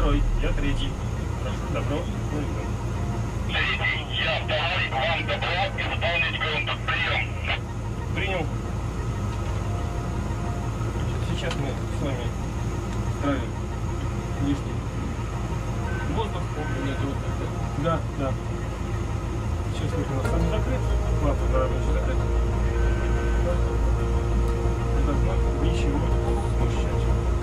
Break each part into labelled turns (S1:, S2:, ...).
S1: второй, я третий. Прошу, добро.
S2: Третий, я второй, вам добро исполнить контрприем.
S1: Принял. Сейчас мы с вами ставим лишний воздух. Да, да. Сейчас у нас сам закрыт. Клапан рабочий закрыт. Не должно ничего смущать.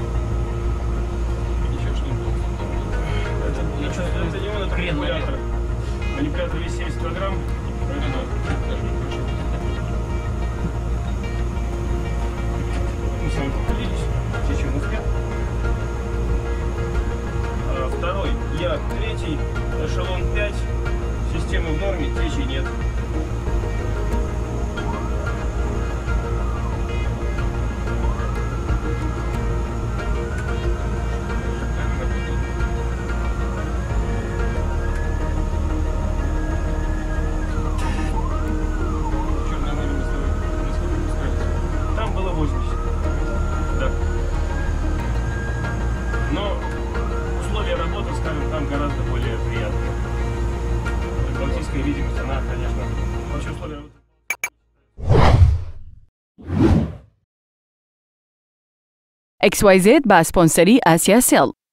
S3: Еще что-нибудь?
S1: Это не он, это манипулятор. Манипулятор весит 70 килограмм. Мы с вами поделились. Течем успех. Второй, я третий, эшелон 5, системы в норме, течи нет. Там было 80. Да. Но условия работы, скажем, там гораздо более приятные. Балтийская видимость, она, конечно, вообще условия работы.
S4: XYZ با اسپانسری آسیا سل